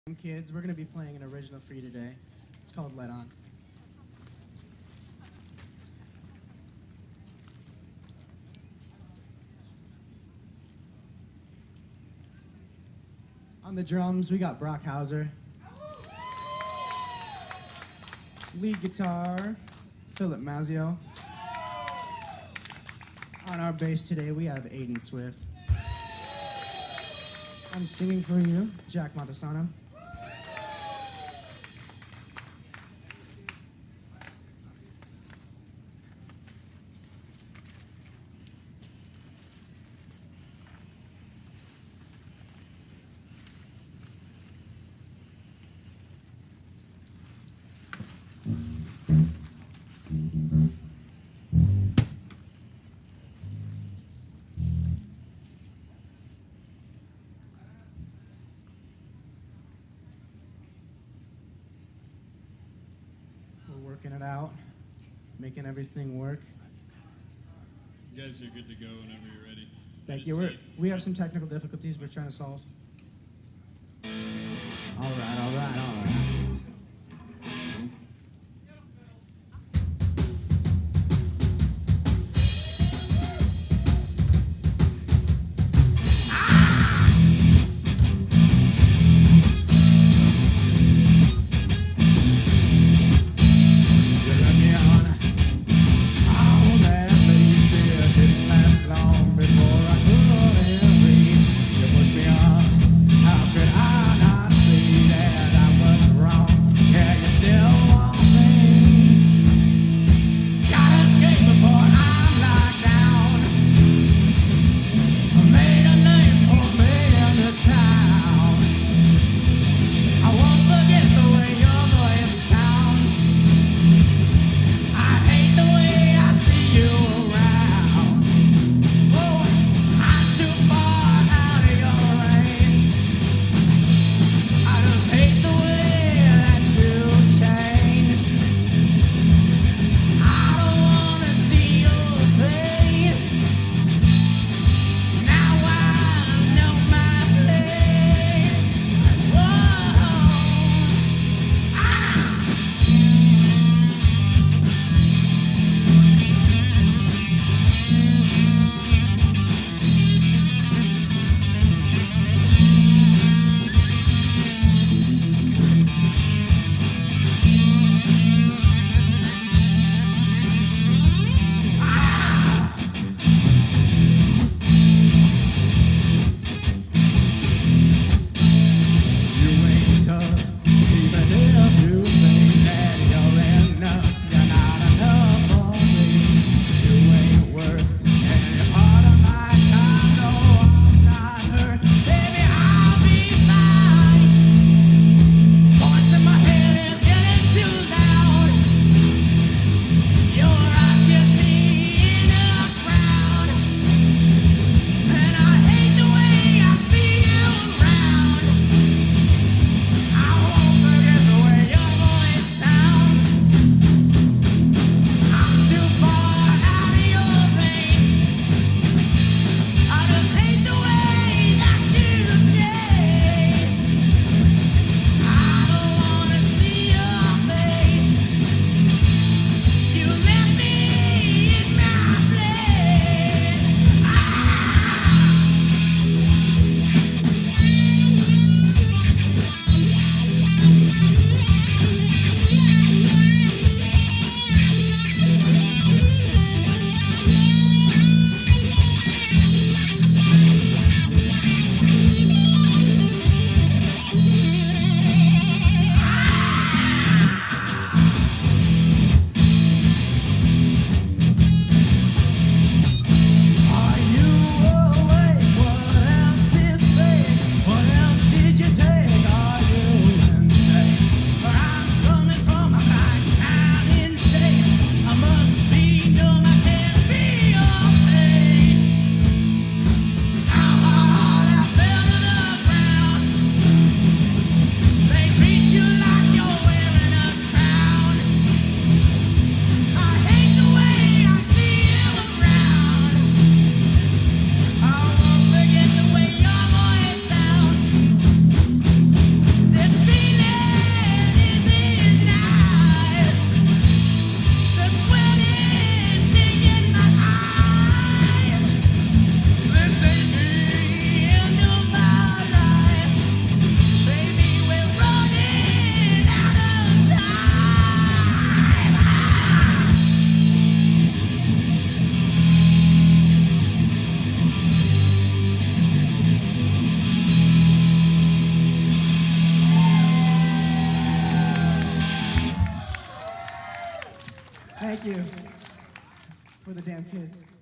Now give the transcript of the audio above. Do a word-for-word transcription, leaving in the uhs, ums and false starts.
Kids, we're going to be playing an original for you today. It's called Let On. On the drums, we got Brock Hauser. Lead guitar, Philip Mazio. On our bass today, we have Aiden Swift. I'm singing for you, Jack Montesano. Working it out, making everything work. You guys are good to go whenever you're ready. Thank you. We're, we have some technical difficulties we're trying to solve. All right, all right, all right. Before I could run and breathe, you pushed me on. Thank you for the damn kids.